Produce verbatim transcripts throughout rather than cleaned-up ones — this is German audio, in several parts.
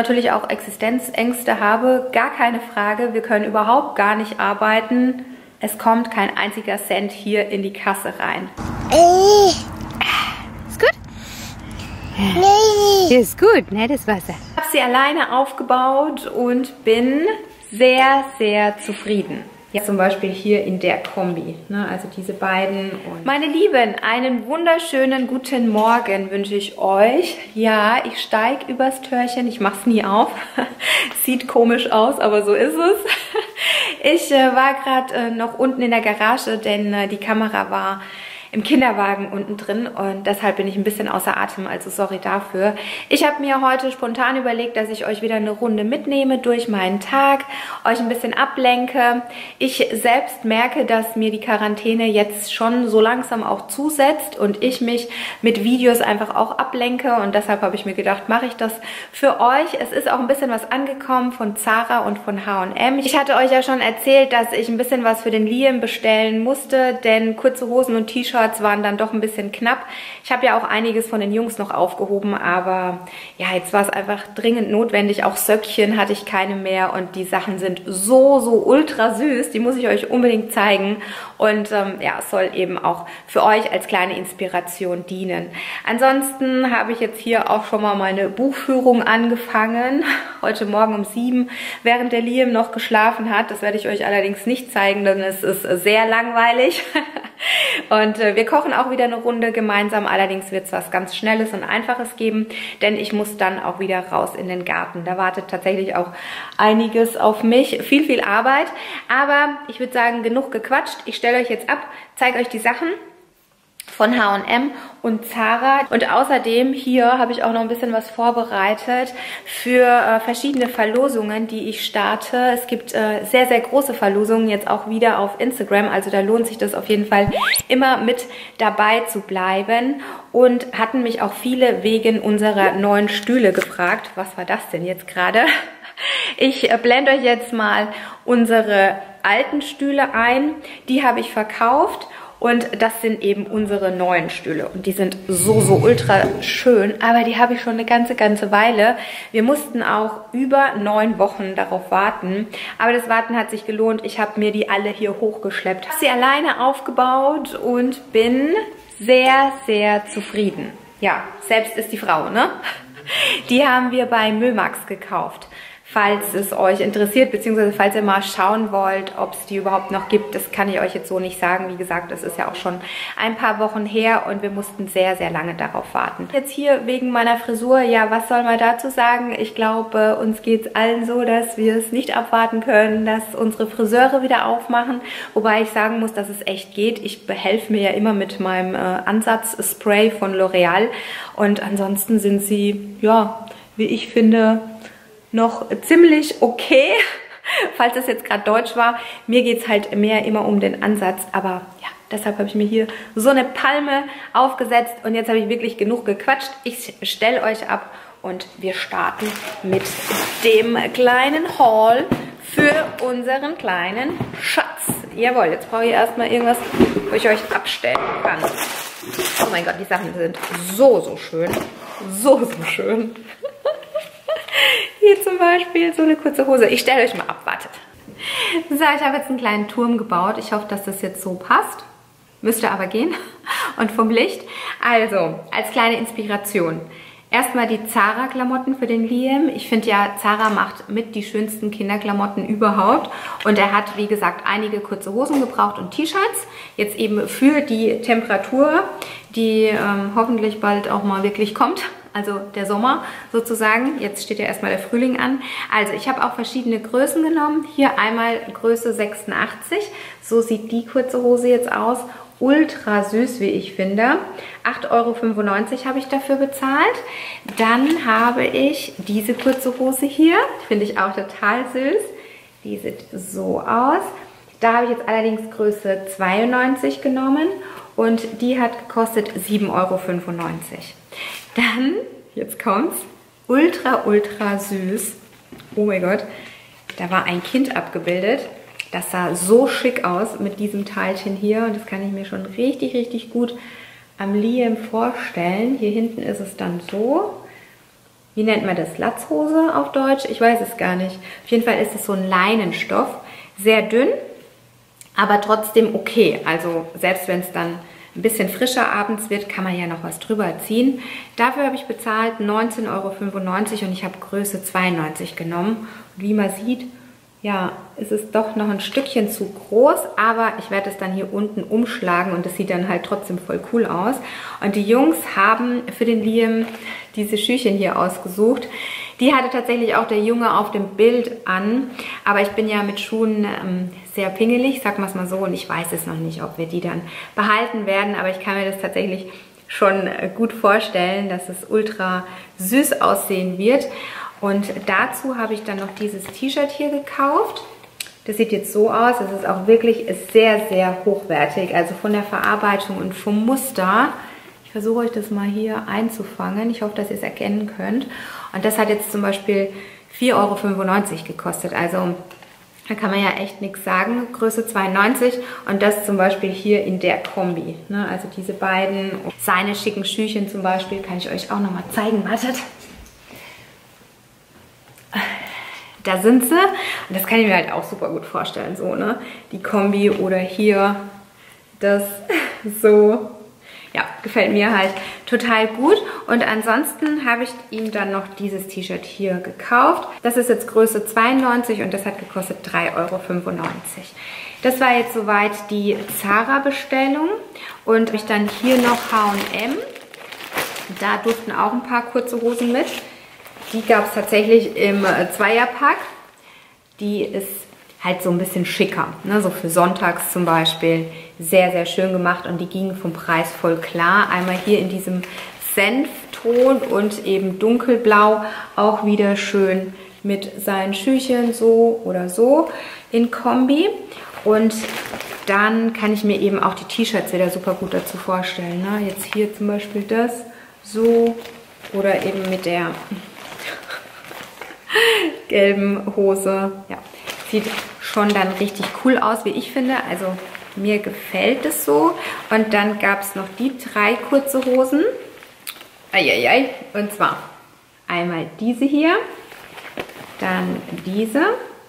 Natürlich auch Existenzängste habe, gar keine Frage. Wir können überhaupt gar nicht arbeiten. Es kommt kein einziger Cent hier in die Kasse rein. Ist gut? Nee. Ist gut, ne, das Wasser. Ich habe sie alleine aufgebaut und bin sehr, sehr zufrieden. Ja, zum Beispiel hier in der Kombi, ne? Also diese beiden. Und meine Lieben, einen wunderschönen guten Morgen wünsche ich euch. Ja, ich steige übers Türchen, ich mache es nie auf. Sieht komisch aus, aber so ist es. Ich äh, war gerade äh, noch unten in der Garage, denn äh, die Kamera war im Kinderwagen unten drin und deshalb bin ich ein bisschen außer Atem, also sorry dafür. Ich habe mir heute spontan überlegt, dass ich euch wieder eine Runde mitnehme durch meinen Tag, euch ein bisschen ablenke. Ich selbst merke, dass mir die Quarantäne jetzt schon so langsam auch zusetzt und ich mich mit Videos einfach auch ablenke und deshalb habe ich mir gedacht, mache ich das für euch. Es ist auch ein bisschen was angekommen von Zara und von H und M. Ich hatte euch ja schon erzählt, dass ich ein bisschen was für den Liam bestellen musste, denn kurze Hosen und T-Shirts waren dann doch ein bisschen knapp. Ich habe ja auch einiges von den Jungs noch aufgehoben, aber ja, jetzt war es einfach dringend notwendig. Auch Söckchen hatte ich keine mehr und die Sachen sind so, so ultra süß. Die muss ich euch unbedingt zeigen und ähm, ja, es soll eben auch für euch als kleine Inspiration dienen. Ansonsten habe ich jetzt hier auch schon mal meine Buchführung angefangen. Heute Morgen um sieben, während der Liam noch geschlafen hat. Das werde ich euch allerdings nicht zeigen, denn es ist sehr langweilig. Und äh, wir kochen auch wieder eine Runde gemeinsam, allerdings wird es was ganz Schnelles und Einfaches geben, denn ich muss dann auch wieder raus in den Garten. Da wartet tatsächlich auch einiges auf mich, viel, viel Arbeit, aber ich würde sagen, genug gequatscht. Ich stelle euch jetzt ab, zeige euch die Sachen von H und M und Zara. Und außerdem hier habe ich auch noch ein bisschen was vorbereitet für äh, verschiedene Verlosungen, die ich starte. Es gibt äh, sehr, sehr große Verlosungen jetzt auch wieder auf Instagram. Also da lohnt sich das auf jeden Fall immer mit dabei zu bleiben. Und hatten mich auch viele wegen unserer neuen Stühle gefragt. Was war das denn jetzt gerade? Ich äh, blende euch jetzt mal unsere alten Stühle ein. Die habe ich verkauft. Und das sind eben unsere neuen Stühle. Und die sind so, so ultra schön. Aber die habe ich schon eine ganze, ganze Weile. Wir mussten auch über neun Wochen darauf warten. Aber das Warten hat sich gelohnt. Ich habe mir die alle hier hochgeschleppt. Ich habe sie alleine aufgebaut und bin sehr, sehr zufrieden. Ja, selbst ist die Frau, ne? Die haben wir bei Mömax gekauft. Falls es euch interessiert, beziehungsweise falls ihr mal schauen wollt, ob es die überhaupt noch gibt, das kann ich euch jetzt so nicht sagen. Wie gesagt, das ist ja auch schon ein paar Wochen her und wir mussten sehr, sehr lange darauf warten. Jetzt hier wegen meiner Frisur, ja, was soll man dazu sagen? Ich glaube, uns geht es allen so, dass wir es nicht abwarten können, dass unsere Friseure wieder aufmachen. Wobei ich sagen muss, dass es echt geht. Ich behelfe mir ja immer mit meinem äh, Ansatzspray von L'Oreal und ansonsten sind sie, ja, wie ich finde, noch ziemlich okay, falls es jetzt gerade Deutsch war. Mir geht es halt mehr immer um den Ansatz, aber ja, deshalb habe ich mir hier so eine Palme aufgesetzt und jetzt habe ich wirklich genug gequatscht. Ich stelle euch ab und wir starten mit dem kleinen Haul für unseren kleinen Schatz. Jawohl, jetzt brauche ich erstmal irgendwas, wo ich euch abstellen kann. Oh mein Gott, die Sachen sind so, so schön. So, so schön. Hier zum Beispiel so eine kurze Hose. Ich stelle euch mal ab, wartet. So, ich habe jetzt einen kleinen Turm gebaut. Ich hoffe, dass das jetzt so passt. Müsste aber gehen. Und vom Licht. Also, als kleine Inspiration. Erstmal die Zara-Klamotten für den Liam. Ich finde ja, Zara macht mit die schönsten Kinderklamotten überhaupt. Und er hat, wie gesagt, einige kurze Hosen gebraucht und T-Shirts. Jetzt eben für die Temperatur, die ähm, hoffentlich bald auch mal wirklich kommt. Also der Sommer sozusagen. Jetzt steht ja erstmal der Frühling an. Also ich habe auch verschiedene Größen genommen. Hier einmal Größe sechsundachtzig. So sieht die kurze Hose jetzt aus. Ultra süß, wie ich finde. acht Euro fünfundneunzig habe ich dafür bezahlt. Dann habe ich diese kurze Hose hier. Finde ich auch total süß. Die sieht so aus. Da habe ich jetzt allerdings Größe zweiundneunzig genommen. Und die hat gekostet sieben Euro fünfundneunzig. Dann, jetzt kommt's, ultra, ultra süß. Oh mein Gott, da war ein Kind abgebildet. Das sah so schick aus mit diesem Teilchen hier. Und das kann ich mir schon richtig, richtig gut am Liam vorstellen. Hier hinten ist es dann so. wie nennt man das, Latzhose auf Deutsch? Ich weiß es gar nicht. Auf jeden Fall ist es so ein Leinenstoff, sehr dünn, aber trotzdem okay. Also selbst wenn es dann ein bisschen frischer abends wird, kann man ja noch was drüber ziehen. Dafür habe ich bezahlt neunzehn Euro fünfundneunzig und ich habe Größe zweiundneunzig genommen. Und wie man sieht, ja, es ist doch noch ein Stückchen zu groß, aber ich werde es dann hier unten umschlagen und das sieht dann halt trotzdem voll cool aus. Und die Jungs haben für den Liam diese Schüchen hier ausgesucht. Die hatte tatsächlich auch der Junge auf dem Bild an, aber ich bin ja mit Schuhen ähm, sehr pingelig, sagen wir es mal so, und ich weiß es noch nicht, ob wir die dann behalten werden, aber ich kann mir das tatsächlich schon gut vorstellen, dass es ultra süß aussehen wird. Und dazu habe ich dann noch dieses T-Shirt hier gekauft. Das sieht jetzt so aus. Es ist auch wirklich sehr, sehr hochwertig. Also von der Verarbeitung und vom Muster. Ich versuche euch das mal hier einzufangen. Ich hoffe, dass ihr es erkennen könnt. Und das hat jetzt zum Beispiel vier Euro fünfundneunzig gekostet. Also da kann man ja echt nichts sagen. Größe zweiundneunzig und das zum Beispiel hier in der Kombi. Ne? Also diese beiden. Seine schicken Schüchen zum Beispiel kann ich euch auch nochmal zeigen. Wartet. Da sind sie und das kann ich mir halt auch super gut vorstellen, so, ne? Die Kombi oder hier das so, ja, gefällt mir halt total gut. Und ansonsten habe ich ihm dann noch dieses T-Shirt hier gekauft. Das ist jetzt Größe zweiundneunzig und das hat gekostet drei Euro fünfundneunzig. Das war jetzt soweit die Zara-Bestellung und habe ich dann hier noch H und M. Da durften auch ein paar kurze Hosen mit. Die gab es tatsächlich im Zweierpack. Die ist halt so ein bisschen schicker, ne? So für sonntags zum Beispiel. Sehr, sehr schön gemacht und die gingen vom Preis voll klar. Einmal hier in diesem Senfton und eben dunkelblau. Auch wieder schön mit seinen Schüchen so oder so in Kombi. Und dann kann ich mir eben auch die T-Shirts wieder super gut dazu vorstellen. Ne? Jetzt hier zum Beispiel das so oder eben mit der gelben Hose. Ja, sieht schon dann richtig cool aus, wie ich finde. Also mir gefällt es so. Und dann gab es noch die drei kurze Hosen. Eieiei. Und zwar einmal diese hier, dann diese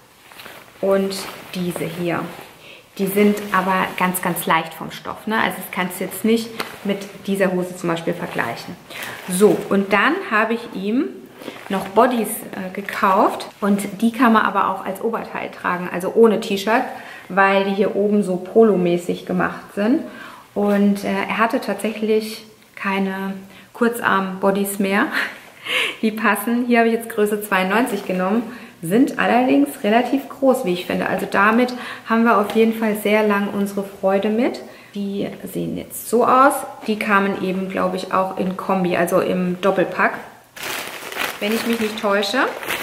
und diese hier. Die sind aber ganz, ganz leicht vom Stoff. Ne? Also das kannst du jetzt nicht mit dieser Hose zum Beispiel vergleichen. So, und dann habe ich ihm noch Bodys äh, gekauft und die kann man aber auch als Oberteil tragen, also ohne T-Shirt, weil die hier oben so polomäßig gemacht sind. Und äh, er hatte tatsächlich keine Kurzarm-Bodys mehr. Die passen. Hier habe ich jetzt Größe zweiundneunzig genommen, sind allerdings relativ groß, wie ich finde. Also damit haben wir auf jeden Fall sehr lang unsere Freude mit. Die sehen jetzt so aus. Die kamen eben, glaube ich, auch in Kombi, also im Doppelpack, wenn ich mich nicht täusche.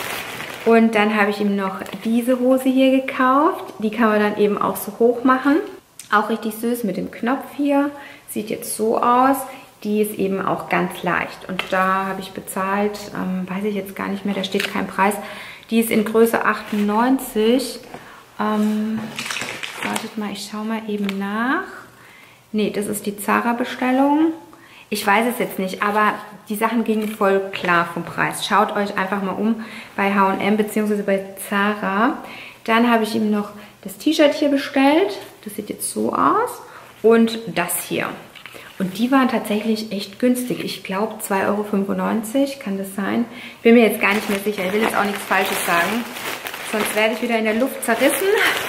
Und dann habe ich ihm noch diese Hose hier gekauft. Die kann man dann eben auch so hoch machen. Auch richtig süß mit dem Knopf hier. Sieht jetzt so aus. Die ist eben auch ganz leicht. Und da habe ich bezahlt, ähm, weiß ich jetzt gar nicht mehr, da steht kein Preis. Die ist in Größe achtundneunzig. Ähm, wartet mal, ich schaue mal eben nach. Nee, das ist die Zara-Bestellung. Ich weiß es jetzt nicht, aber die Sachen gingen voll klar vom Preis. Schaut euch einfach mal um bei H und M bzw. bei Zara. Dann habe ich ihm noch das T-Shirt hier bestellt. Das sieht jetzt so aus. Und das hier. Und die waren tatsächlich echt günstig. Ich glaube zwei Euro fünfundneunzig, kann das sein? Ich bin mir jetzt gar nicht mehr sicher. Ich will jetzt auch nichts Falsches sagen. Sonst werde ich wieder in der Luft zerrissen.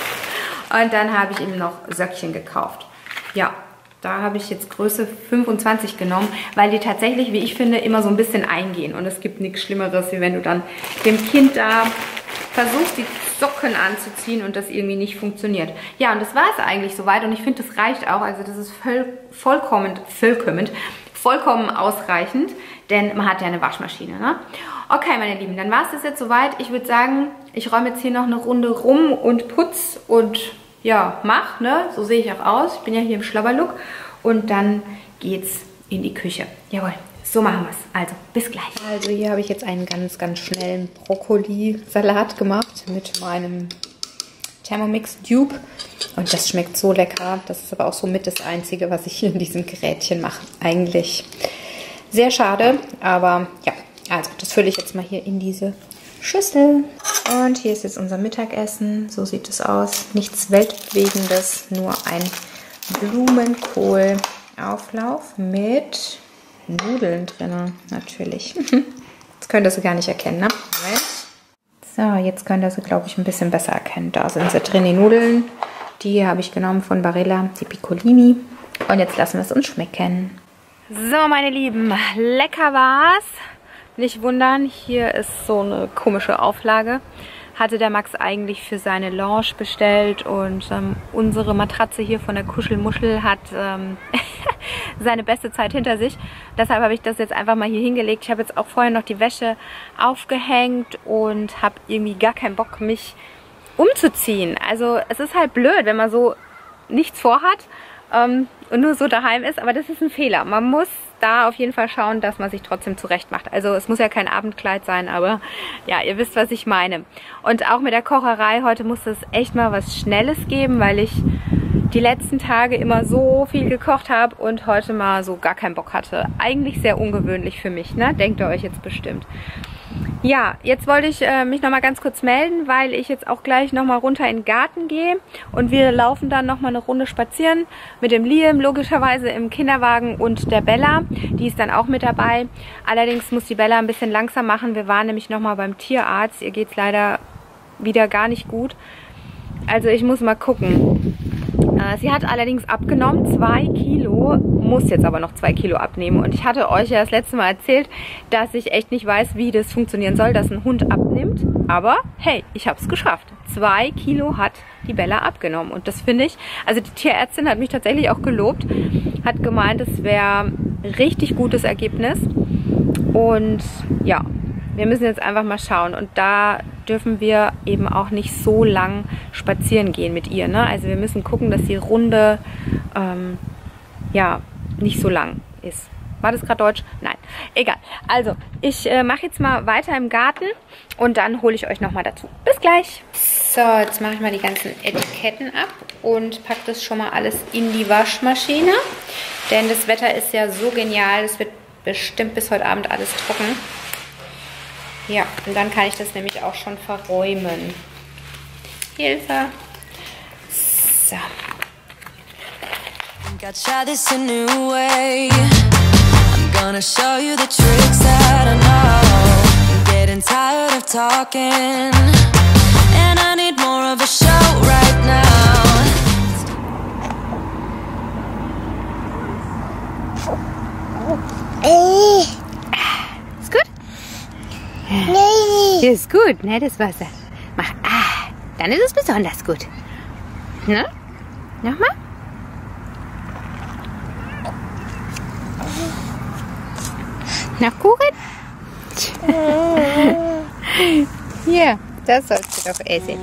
Und dann habe ich ihm noch Söckchen gekauft. Ja. Da habe ich jetzt Größe fünfundzwanzig genommen, weil die tatsächlich, wie ich finde, immer so ein bisschen eingehen. Und es gibt nichts Schlimmeres, wie wenn du dann dem Kind da versuchst, die Socken anzuziehen und das irgendwie nicht funktioniert. Ja, und das war es eigentlich soweit. Und ich finde, das reicht auch. Also das ist voll, vollkommen, vollkommen, vollkommen ausreichend, denn man hat ja eine Waschmaschine. Ne? Okay, meine Lieben, dann war es das jetzt soweit. Ich würde sagen, ich räume jetzt hier noch eine Runde rum und putz und ja, mach, ne? So sehe ich auch aus. Ich bin ja hier im Schlabberlook. Und dann geht's in die Küche. Jawohl, so machen wir es. Also, bis gleich. Also hier habe ich jetzt einen ganz, ganz schnellen Brokkoli-Salat gemacht mit meinem Thermomix Dupe. Und das schmeckt so lecker. Das ist aber auch somit das Einzige, was ich hier in diesem Gerätchen mache. Eigentlich sehr schade, aber ja, Also, das fülle ich jetzt mal hier in diese Schüssel. Und hier ist jetzt unser Mittagessen. So sieht es aus. Nichts Weltbewegendes, nur ein Blumenkohlauflauf mit Nudeln drin, natürlich. Das könnt ihr sie gar nicht erkennen, ne? Moment. So, jetzt könnt ihr sie, glaube ich, ein bisschen besser erkennen. Da sind sie drin, die Nudeln. Die habe ich genommen von Barilla, die Piccolini. Und jetzt lassen wir es uns schmecken. So, meine Lieben, lecker war's. Nicht wundern, hier ist so eine komische Auflage. Hatte der Max eigentlich für seine Lounge bestellt und ähm, unsere Matratze hier von der Kuschelmuschel hat ähm, seine beste Zeit hinter sich. Deshalb habe ich das jetzt einfach mal hier hingelegt. Ich habe jetzt auch vorher noch die Wäsche aufgehängt und habe irgendwie gar keinen Bock, mich umzuziehen. Also es ist halt blöd, wenn man so nichts vorhat ähm, und nur so daheim ist, aber das ist ein Fehler. Man muss da auf jeden Fall schauen, dass man sich trotzdem zurecht macht. Also es muss ja kein Abendkleid sein, aber ja, ihr wisst, was ich meine. Und auch mit der Kocherei, heute musste es echt mal was Schnelles geben, weil ich die letzten Tage immer so viel gekocht habe und heute mal so gar keinen Bock hatte. Eigentlich sehr ungewöhnlich für mich, ne? Denkt ihr euch jetzt bestimmt. Ja, jetzt wollte ich äh, mich noch mal ganz kurz melden, weil ich jetzt auch gleich noch mal runter in den Garten gehe und wir laufen dann noch mal eine Runde spazieren mit dem Liam, logischerweise im Kinderwagen, und der Bella, die ist dann auch mit dabei. Allerdings muss die Bella ein bisschen langsam machen, wir waren nämlich noch mal beim Tierarzt, ihr geht es leider wieder gar nicht gut. Also ich muss mal gucken. Sie hat allerdings abgenommen, zwei Kilo, muss jetzt aber noch zwei Kilo abnehmen. Und ich hatte euch ja das letzte Mal erzählt, dass ich echt nicht weiß, wie das funktionieren soll, dass ein Hund abnimmt. Aber hey, ich habe es geschafft. Zwei Kilo hat die Bella abgenommen. Und das finde ich, also die Tierärztin hat mich tatsächlich auch gelobt, hat gemeint, es wäre ein richtig gutes Ergebnis. Und ja, wir müssen jetzt einfach mal schauen. Und da dürfen wir eben auch nicht so lang spazieren gehen mit ihr, ne? Also wir müssen gucken, dass die Runde ähm, ja nicht so lang ist. War das gerade Deutsch? Nein, egal. Also ich äh, mache jetzt mal weiter im Garten und dann hole ich euch nochmal dazu. Bis gleich. So, jetzt mache ich mal die ganzen Etiketten ab und packe das schon mal alles in die Waschmaschine. Denn das Wetter ist ja so genial, es wird bestimmt bis heute Abend alles trocken. Ja, und dann kann ich das nämlich auch schon verräumen. Hilfe. So. I try this a new way. I'm gonna show you the tricks that I know. I'm getting tired of talking, and I need more of a show right now. Ist gut? Nee. Ist gut, ne, das Wasser. Mach, ah, dann ist es besonders gut. Ne? Nochmal? Noch Kuchen? Hier, das sollst du doch essen.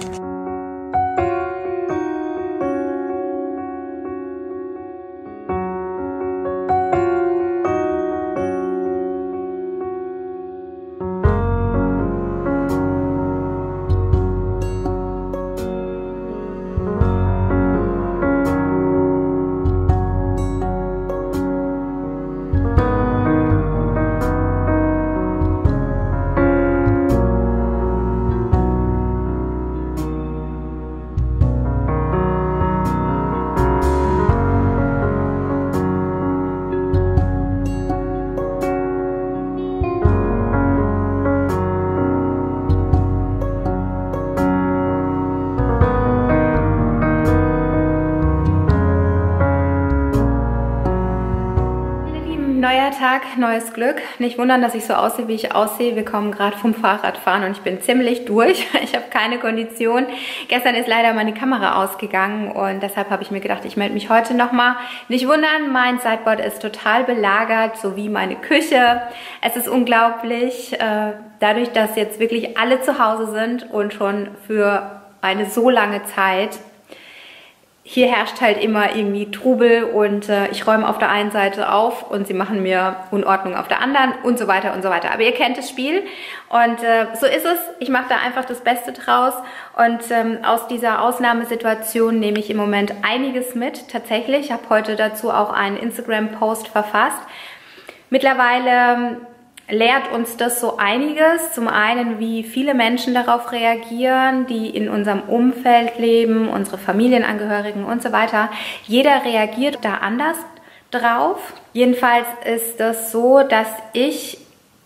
Neuer Tag, neues Glück. Nicht wundern, dass ich so aussehe, wie ich aussehe. Wir kommen gerade vom Fahrradfahren und ich bin ziemlich durch. Ich habe keine Kondition. Gestern ist leider meine Kamera ausgegangen und deshalb habe ich mir gedacht, ich melde mich heute nochmal. Nicht wundern, mein Sideboard ist total belagert, sowie meine Küche. Es ist unglaublich, dadurch, dass jetzt wirklich alle zu Hause sind und schon für eine so lange Zeit. Hier herrscht halt immer irgendwie Trubel und äh, ich räume auf der einen Seite auf und sie machen mir Unordnung auf der anderen und so weiter und so weiter. Aber ihr kennt das Spiel und äh, so ist es. Ich mache da einfach das Beste draus und ähm, aus dieser Ausnahmesituation nehme ich im Moment einiges mit. Tatsächlich, ich habe heute dazu auch einen Instagram-Post verfasst. Mittlerweile lehrt uns das so einiges. Zum einen, wie viele Menschen darauf reagieren, die in unserem Umfeld leben, unsere Familienangehörigen und so weiter. Jeder reagiert da anders drauf. Jedenfalls ist das so, dass ich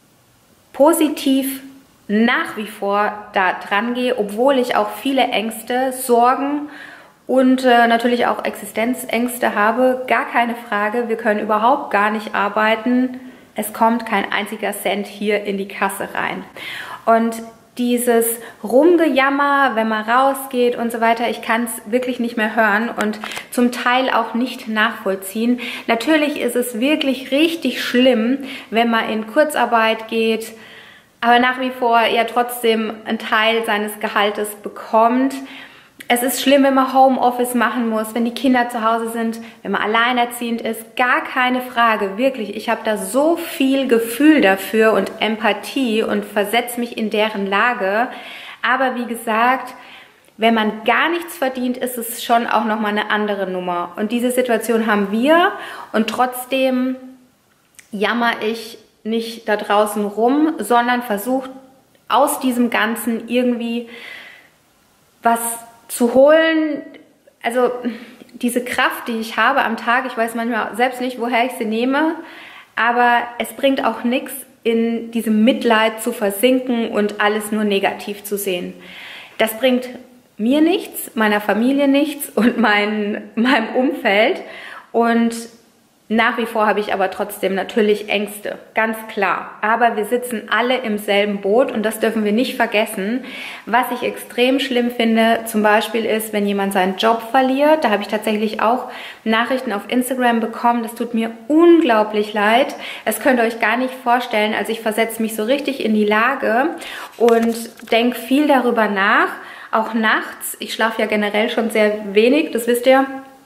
positiv nach wie vor da dran gehe, obwohl ich auch viele Ängste, Sorgen und äh, natürlich auch Existenzängste habe. Gar keine Frage, wir können überhaupt gar nicht arbeiten. Es kommt kein einziger Cent hier in die Kasse rein. Und dieses Rumgejammer, wenn man rausgeht und so weiter, ich kann es wirklich nicht mehr hören und zum Teil auch nicht nachvollziehen. Natürlich ist es wirklich richtig schlimm, wenn man in Kurzarbeit geht, aber nach wie vor ja trotzdem einen Teil seines Gehaltes bekommt. Es ist schlimm, wenn man Homeoffice machen muss, wenn die Kinder zu Hause sind, wenn man alleinerziehend ist. Gar keine Frage, wirklich. Ich habe da so viel Gefühl dafür und Empathie und versetze mich in deren Lage. Aber wie gesagt, wenn man gar nichts verdient, ist es schon auch nochmal eine andere Nummer. Und diese Situation haben wir und trotzdem jammer ich nicht da draußen rum, sondern versuche aus diesem Ganzen irgendwie was zu holen. Also diese Kraft, die ich habe am Tag, ich weiß manchmal selbst nicht, woher ich sie nehme, aber es bringt auch nichts, in diesem Mitleid zu versinken und alles nur negativ zu sehen. Das bringt mir nichts, meiner Familie nichts und mein, meinem Umfeld. Und nach wie vor habe ich aber trotzdem natürlich Ängste, ganz klar. Aber wir sitzen alle im selben Boot und das dürfen wir nicht vergessen. Was ich extrem schlimm finde, zum Beispiel ist, wenn jemand seinen Job verliert. Da habe ich tatsächlich auch Nachrichten auf Instagram bekommen. Das tut mir unglaublich leid. Das könnt ihr euch gar nicht vorstellen. Also ich versetze mich so richtig in die Lage und denke viel darüber nach, auch nachts. Ich schlafe ja generell schon sehr wenig, das wisst ihr.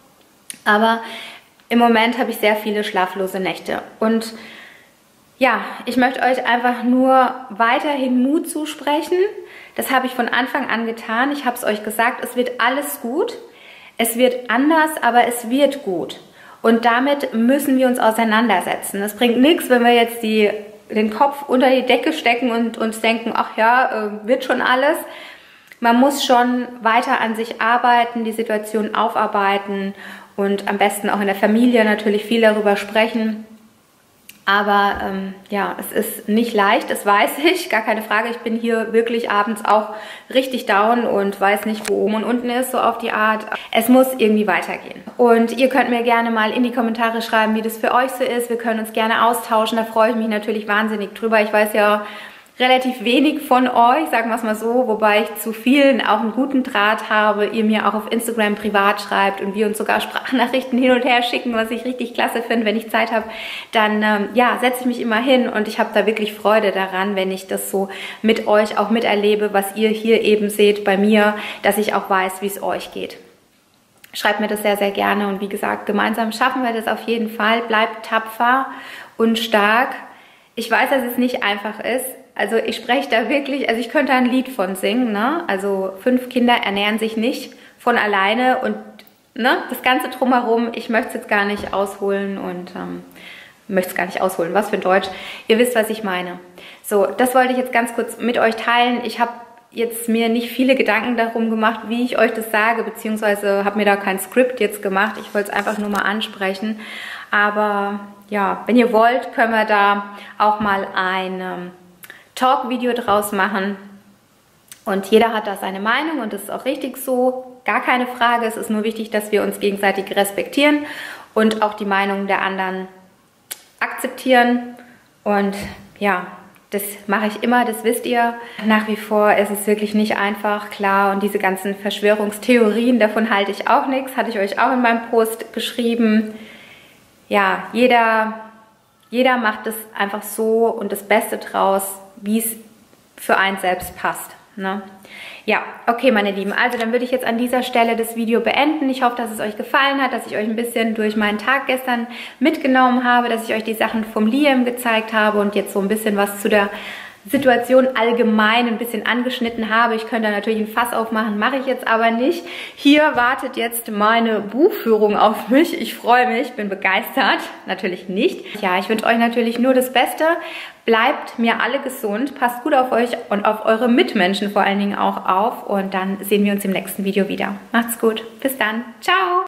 Aber im Moment habe ich sehr viele schlaflose Nächte und ja, ich möchte euch einfach nur weiterhin Mut zusprechen. Das habe ich von Anfang an getan. Ich habe es euch gesagt, es wird alles gut. Es wird anders, aber es wird gut. Und damit müssen wir uns auseinandersetzen. Es bringt nichts, wenn wir jetzt die, den Kopf unter die Decke stecken und uns denken, ach ja, äh, wird schon alles. Man muss schon weiter an sich arbeiten, die Situation aufarbeiten und am besten auch in der Familie natürlich viel darüber sprechen. Aber ähm, ja, es ist nicht leicht, das weiß ich, gar keine Frage. Ich bin hier wirklich abends auch richtig down und weiß nicht, wo oben und unten ist, so auf die Art. Es muss irgendwie weitergehen. Und ihr könnt mir gerne mal in die Kommentare schreiben, wie das für euch so ist. Wir können uns gerne austauschen, da freue ich mich natürlich wahnsinnig drüber. Ich weiß ja relativ wenig von euch, sagen wir es mal so, wobei ich zu vielen auch einen guten Draht habe, ihr mir auch auf Instagram privat schreibt und wir uns sogar Sprachnachrichten hin und her schicken, was ich richtig klasse finde. Wenn ich Zeit habe, dann ähm, ja, setze ich mich immer hin und ich habe da wirklich Freude daran, wenn ich das so mit euch auch miterlebe, was ihr hier eben seht bei mir, dass ich auch weiß, wie es euch geht. Schreibt mir das sehr, sehr gerne und wie gesagt, gemeinsam schaffen wir das auf jeden Fall. Bleibt tapfer und stark. Ich weiß, dass es nicht einfach ist. Also ich spreche da wirklich, also ich könnte ein Lied von singen, ne? Also fünf Kinder ernähren sich nicht von alleine und ne, das Ganze drumherum, ich möchte es jetzt gar nicht ausholen und ähm, möchte es gar nicht ausholen, was für ein Deutsch. Ihr wisst, was ich meine. So, das wollte ich jetzt ganz kurz mit euch teilen. Ich habe jetzt mir nicht viele Gedanken darum gemacht, wie ich euch das sage, beziehungsweise habe mir da kein Skript jetzt gemacht. Ich wollte es einfach nur mal ansprechen. Aber ja, wenn ihr wollt, können wir da auch mal ein ähm, Talk-Video draus machen und jeder hat da seine Meinung und das ist auch richtig so, gar keine Frage, es ist nur wichtig, dass wir uns gegenseitig respektieren und auch die Meinung der anderen akzeptieren und ja, das mache ich immer, das wisst ihr. Nach wie vor ist es wirklich nicht einfach, klar, und diese ganzen Verschwörungstheorien, davon halte ich auch nichts, hatte ich euch auch in meinem Post geschrieben. Ja, jeder, jeder macht es einfach so und das Beste draus, wie es für einen selbst passt. Ne? Ja, okay, meine Lieben, also dann würde ich jetzt an dieser Stelle das Video beenden. Ich hoffe, dass es euch gefallen hat, dass ich euch ein bisschen durch meinen Tag gestern mitgenommen habe, dass ich euch die Sachen vom Liam gezeigt habe und jetzt so ein bisschen was zu der Situation allgemein ein bisschen angeschnitten habe. Ich könnte natürlich ein Fass aufmachen, mache ich jetzt aber nicht. Hier wartet jetzt meine Buchführung auf mich. Ich freue mich, bin begeistert. Natürlich nicht. Ja, ich wünsche euch natürlich nur das Beste. Bleibt mir alle gesund, passt gut auf euch und auf eure Mitmenschen vor allen Dingen auch auf. Und dann sehen wir uns im nächsten Video wieder. Macht's gut. Bis dann. Ciao.